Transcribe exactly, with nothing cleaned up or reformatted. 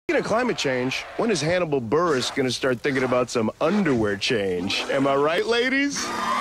Speaking of climate change, when is Hannibal Buress going to start thinking about some underwear change? Am I right, ladies?